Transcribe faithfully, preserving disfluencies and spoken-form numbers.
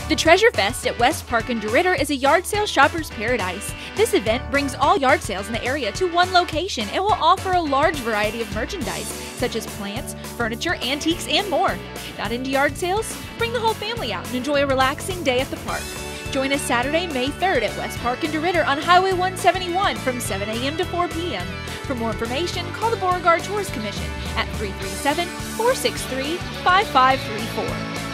The Treasure Fest at West Park in DeRidder is a yard sale shopper's paradise. This event brings all yard sales in the area to one location and will offer a large variety of merchandise, such as plants, furniture, antiques, and more. Not into yard sales? Bring the whole family out and enjoy a relaxing day at the park. Join us Saturday, May third at West Park in DeRidder on Highway one seventy-one from seven a m to four p m For more information, call the Beauregard Tourist Commission at three three seven, four six three, five five three four.